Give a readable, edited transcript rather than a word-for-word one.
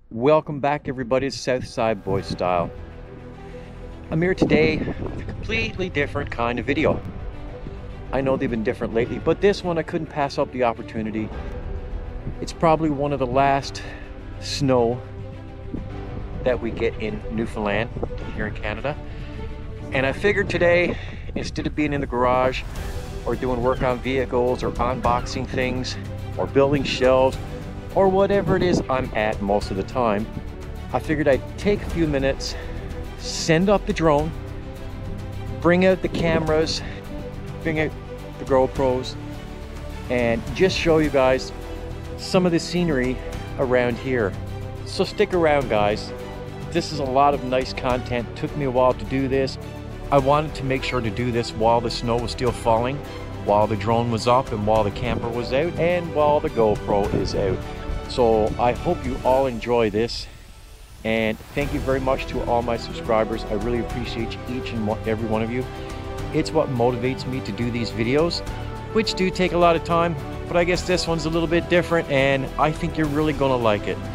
Welcome back everybody to Southside Boy Style. I'm here today with a completely different kind of video. I know they've been different lately, but this one I couldn't pass up the opportunity. It's probably one of the last snow that we get in Newfoundland here in Canada. And I figured today, instead of being in the garage or doing work on vehicles or unboxing things or building shelves or whatever it is I'm at most of the time, I figured I'd take a few minutes, send up the drone, bring out the cameras, bring out the GoPros, and just show you guys some of the scenery around here. So stick around, guys. This is a lot of nice content. Took me a while to do this. I wanted to make sure to do this while the snow was still falling, while the drone was up, and while the camper was out, and while the GoPro is out. So I hope you all enjoy this, and thank you very much to all my subscribers. I really appreciate each and every one of you. It's what motivates me to do these videos, which do take a lot of time, but I guess this one's a little bit different, and I think you're really gonna like it.